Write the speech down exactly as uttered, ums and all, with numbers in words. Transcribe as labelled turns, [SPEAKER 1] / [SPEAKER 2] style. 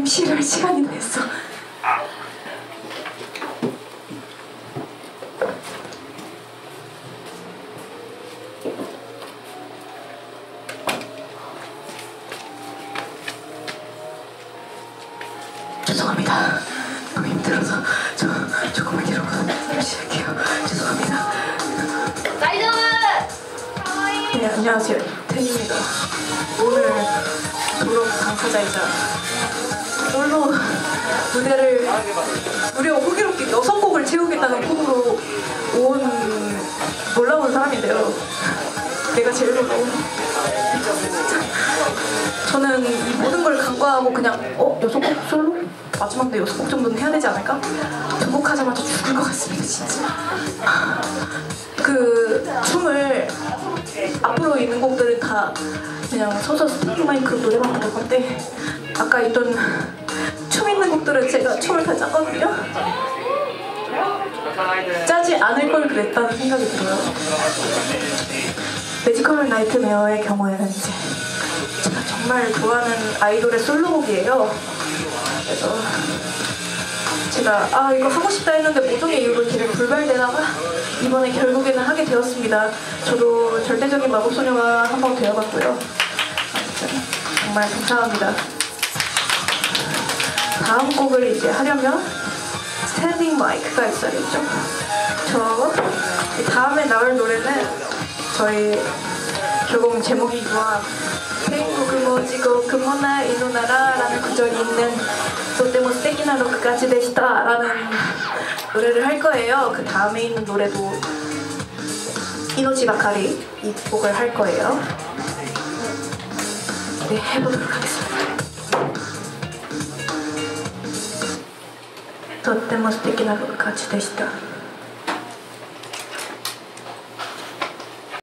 [SPEAKER 1] 엠시를 할 시간이 됐어. 죄송합니다. 너무 힘들어서 저 조금만 이러고 열심히 할게요. 죄송합니다.
[SPEAKER 2] 나이스!
[SPEAKER 1] 네, 안녕하세요. 텐입니다. 오늘 졸업 당사자이자 솔로 무대를 무려 호기롭게 여섯 곡을 채우겠다는 꿈으로 온 놀라운 사람인데요. 내가 제일 놀라운. 저는 이 모든 걸 간과하고 그냥 어? 여섯 곡 솔로? 마지막 내 여섯 곡 정도는 해야 되지 않을까? 등곡하자마자 죽을 것 같습니다, 진짜. 그 춤을 앞으로 있는 곡들은 다 그냥 서서 스피드 마이크로 노래방 부를 건데 아까 있던 춤 있는 곡들은 제가 춤을 다 짰거든요. 짜지 않을 걸 그랬다는 생각이 들어요. 매지컬 나이트메어의 경우에는 이제 제가 정말 좋아하는 아이돌의 솔로곡이에요. 그래서 제가 아 이거 하고 싶다 했는데 모종의 이유로 길을 불발되다가 이번에 결국에는 하게 되었습니다. 저도 절대적인 마법소녀가 한번 되어봤고요. 아무튼 정말 감사합니다. 다음 곡을 이제 하려면 스탠딩 마이크가 있어야겠죠. 저 다음에 나올 노래는 저희 결국 제목이 유아 행복을 모지고 그모나 이노나라 라는 구절이 있는 또때모 스테키나 로크까지 되시다 라는 노래를 할 거예요. 그 다음에 있는 노래도 이노치 바카리 이 곡을 할 거예요. 네, 해보도록 하겠습니다. とっても素敵な感じでした。